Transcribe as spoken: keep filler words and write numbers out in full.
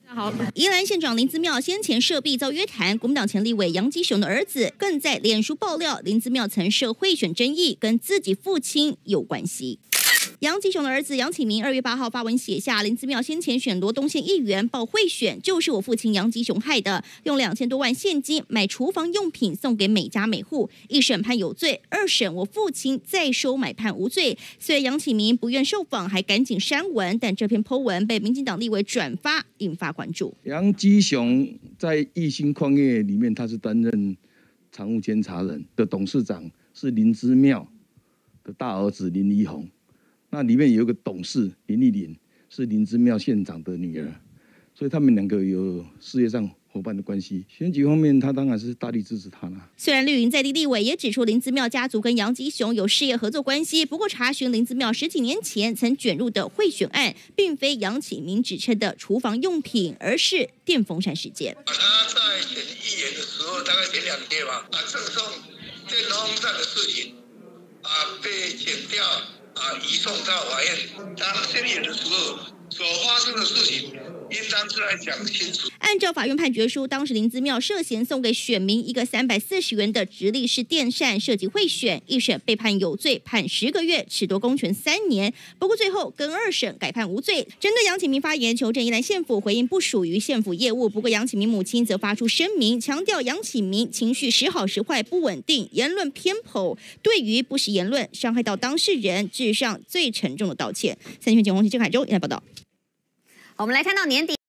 好，宜兰县长林姿妙先前涉弊遭约谈，国民党前立委杨基雄的儿子更在脸书爆料，林姿妙曾涉贿选争议，跟自己父亲有关系。杨基雄的儿子杨启明二月八号发文写下，林姿妙先前选罗东县议员报贿选，就是我父亲杨基雄害的，用两千多万现金买厨房用品送给每家每户。一审判有罪，二审我父亲再收买判无罪。虽然杨启明不愿受访，还赶紧删文，但这篇 po 文被民进党立委转发，引发关注。 杨基雄在义兴矿业里面，他是担任常务监察人的董事长，是林姿妙的大儿子林宜宏。那里面有一个董事林丽玲，是林姿妙县长的女儿，所以他们两个有事业上伙伴的关系。选举方面，他当然是大力支持他啦。 虽然绿营在地立委也指出林姿妙家族跟杨基雄有事业合作关系，不过查询林姿妙十几年前曾卷入的贿选案，并非杨启明指称的厨房用品，而是电风扇事件。 他在选议员的时候，大概前两天吧，啊，赠送电风扇的事情，啊，被剪掉。啊，移送到法院。当宣言的时候所发生的事情，应当是来讲清楚。 按照法院判决书，当时林姿妙涉嫌送给选民一个三百四十元的直立式电扇，涉及贿选，一审被判有罪，判十个月，褫夺公权三年。不过最后跟二审改判无罪。针对杨启明发言，求证宜兰县府回应不属于县府业务。不过杨启明母亲则发出声明，强调杨启明情绪时好时坏，不稳定，言论偏颇，对于不实言论伤害到当事人，致上最沉重的道歉。三立新闻简宏、郑凯洲，宜兰报道。 我们来看到年底。